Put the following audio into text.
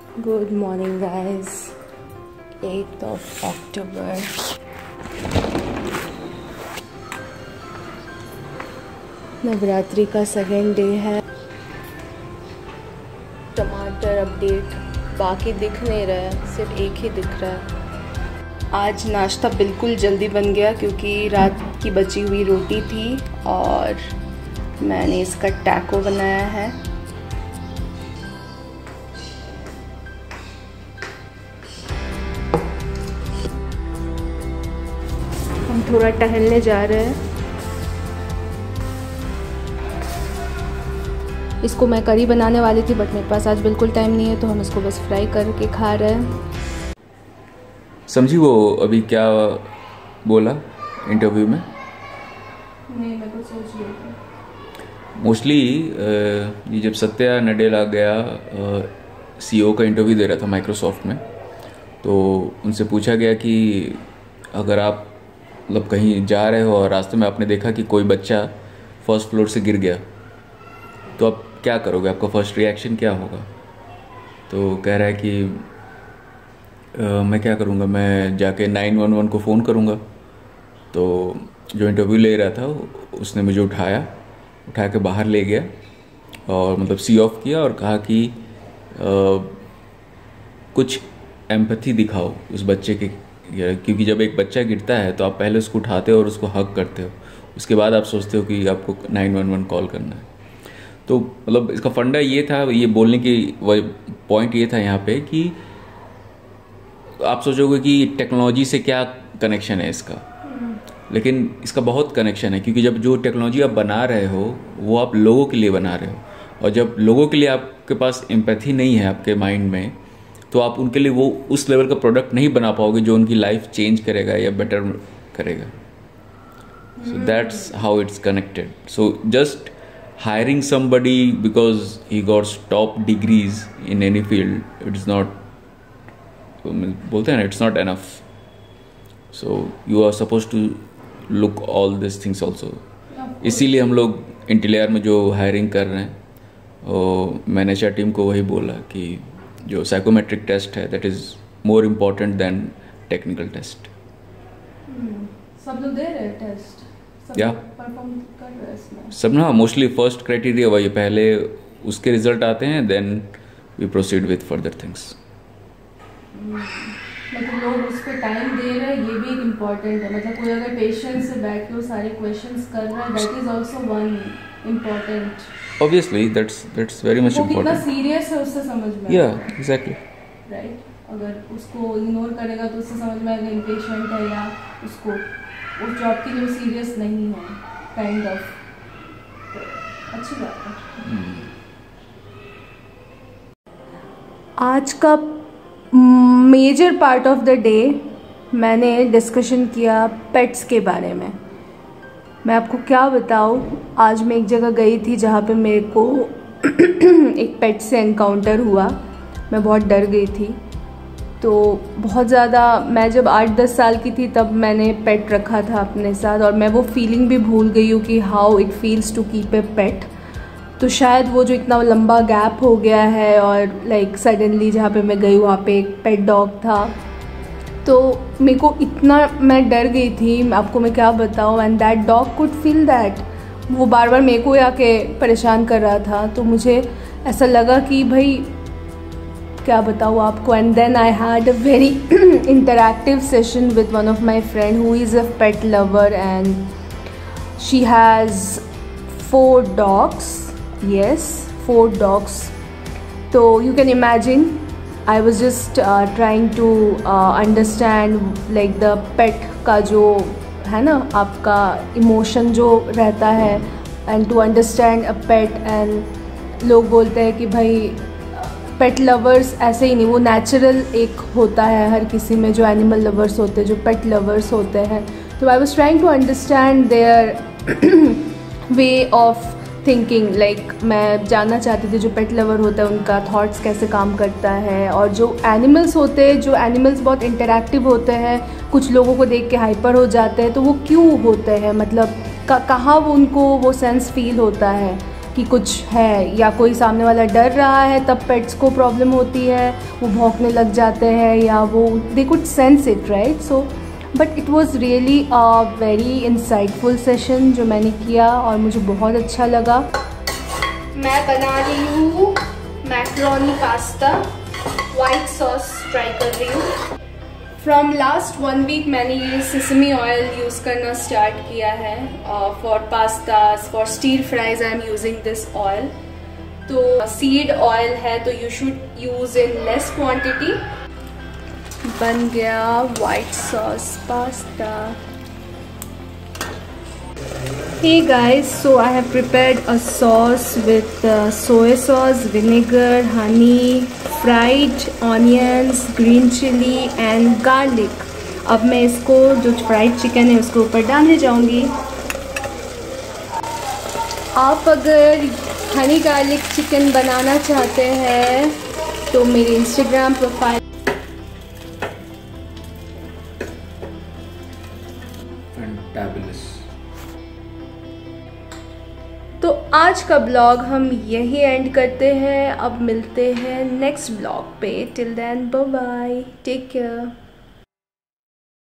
Good morning guys, 8th of October. Navratri का second day है। टमाटर अपडेट बाकी दिख नहीं रहा है, सिर्फ एक ही दिख रहा है। आज नाश्ता बिल्कुल जल्दी बन गया क्योंकि रात की बची हुई रोटी थी और मैंने इसका टैको बनाया है। हम थोड़ा टहलने जा रहे हैं। इसको मैं करी बनाने वाली थी बट मेरे पास आज बिल्कुल टाइम नहीं है, तो हम इसको बस फ्राई करके खा रहे हैं। समझी वो अभी क्या बोला इंटरव्यू में? नहीं, मैं कुछ सोच रही थी। मोस्टली ये जब सत्या नडेला गया CEO का इंटरव्यू दे रहा था माइक्रोसॉफ्ट में, तो उनसे पूछा गया कि अगर आप मतलब कहीं जा रहे हो और रास्ते में आपने देखा कि कोई बच्चा फर्स्ट फ्लोर से गिर गया, तो आप क्या करोगे, आपका फर्स्ट रिएक्शन क्या होगा? तो कह रहा है कि मैं क्या करूँगा, मैं जाके 911 को फ़ोन करूँगा। तो जो इंटरव्यू ले रहा था उसने मुझे उठा के बाहर ले गया और मतलब सी ऑफ किया और कहा कि कुछ एम्पैथी दिखाओ उस बच्चे के, क्योंकि जब एक बच्चा गिरता है तो आप पहले उसको उठाते हो और उसको हग करते हो, उसके बाद आप सोचते हो कि आपको 911 कॉल करना है। तो मतलब इसका फंडा ये था, ये बोलने की पॉइंट ये था यहाँ पे कि आप सोचोगे कि टेक्नोलॉजी से क्या कनेक्शन है इसका, लेकिन इसका बहुत कनेक्शन है, क्योंकि जब जो टेक्नोलॉजी आप बना रहे हो वो आप लोगों के लिए बना रहे हो, और जब लोगों के लिए आपके पास एम्पैथी नहीं है आपके माइंड में, तो आप उनके लिए वो उस लेवल का प्रोडक्ट नहीं बना पाओगे जो उनकी लाइफ चेंज करेगा या बेटर करेगा। So that's how it's connected. So just hiring somebody because he got top degrees in any field, it's not, बोलते हैं ना, it's not enough. So you are supposed to look all these things also. इसीलिए हम लोग इंटीलियर में जो hiring कर रहे हैं और मैनेजर टीम को वही बोला कि जो साइकोमेट्रिक टेस्ट है that is more important than technical test. सब लोग दे रहे हैं टेस्ट, या परफॉर्म कर रहे हैं इसमें सब ना। मोस्टली फर्स्ट क्राइटेरिया वही, पहले उसके रिजल्ट आते हैं, then we proceed with further things. मतलब लोग उस पर टाइम दे रहे हैं, ये भी एक इम्पॉर्टेंट है। मतलब कोई अगर पेशेंस से बैठ के वो सारे क्वेश्चंस कर रहा है, that is also one important. Obviously that's very much important. कितना सीरियस है उससे समझ में, या एग्जैक्टली राइट। अगर उसको इग्नोर करेगा तो उससे समझ में आएगा इम्पेशेंट है या उसको उस जॉब के लिए सीरियस नहीं है, काइंड ऑफ। अच्छी बात है। आज का major part of the day मैंने डिस्कशन किया पेट्स के बारे में। मैं आपको क्या बताऊँ, आज मैं एक जगह गई थी जहाँ पे मेरे को एक पेट से एनकाउंटर हुआ। मैं बहुत डर गई थी। तो बहुत ज़्यादा, मैं जब 8-10 साल की थी तब मैंने पेट रखा था अपने साथ, और मैं वो फीलिंग भी भूल गई हूँ कि how it feels to keep a pet. तो शायद वो जो इतना लंबा गैप हो गया है और लाइक सडनली जहाँ पे मैं गई वहाँ पे एक पेट डॉग था, तो मेरे को इतना, मैं डर गई थी, आपको मैं क्या बताऊँ। And that dog could feel that, वो बार बार मेरे को आके परेशान कर रहा था। तो मुझे ऐसा लगा कि भाई क्या बताऊँ आपको। And then I had a very interactive session with one of my friend who is a pet lover, and she has 4 dogs. Yes, 4 dogs. So you can imagine, I was just trying to understand like the pet का जो है ना आपका emotion जो रहता है, and to understand a pet। and लोग बोलते हैं कि भाई पेट लवर्स ऐसे ही नहीं, वो नेचुरल एक होता है हर किसी में, जो एनिमल लवर्स होते हैं, जो पेट लवर्स होते हैं। तो I was trying to understand their way of thinking. Like मैं जानना चाहती थी जो पेट लवर होता है उनका थॉट्स कैसे काम करता है, और जो एनिमल्स होते हैं, जो एनिमल्स बहुत इंटरैक्टिव होते हैं, कुछ लोगों को देख के हाइपर हो जाते हैं, तो वो क्यों होते हैं, मतलब कहाँ वो उनको वो सेंस फील होता है। कि कुछ है या कोई सामने वाला डर रहा है, तब पेट्स को प्रॉब्लम होती है, वो भौंकने लग जाते हैं या वो they could sense it, right? So but it was really a very insightful session जो मैंने किया और मुझे बहुत अच्छा लगा। मैं बना रही हूँ macaroni pasta, white sauce try कर रही हूँ। फ्रॉम लास्ट 1 वीक मैंने ये सेसमी ऑयल यूज़ करना स्टार्ट किया है for pastas, for stir fries I am using this oil. तो सीड ऑयल है तो you should use in less quantity. बन गया white sauce pasta. Hey guys, so I have prepared a sauce with soy sauce, vinegar, honey, fried onions, green chili and garlic। अब मैं इसको जो fried chicken है उसके ऊपर डालने जाऊंगी। आप अगर हनी गार्लिक चिकन बनाना चाहते हैं तो मेरे इंस्टाग्राम प्रोफाइल फैंटाबुलस। तो आज का ब्लॉग हम यही एंड करते हैं। अब मिलते हैं नेक्स्ट ब्लॉग पे। Till then bye bye, take care.